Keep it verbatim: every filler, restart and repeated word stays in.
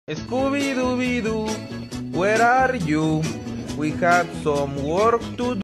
Scooby-Dooby-Doo, where are you? We have some work to do.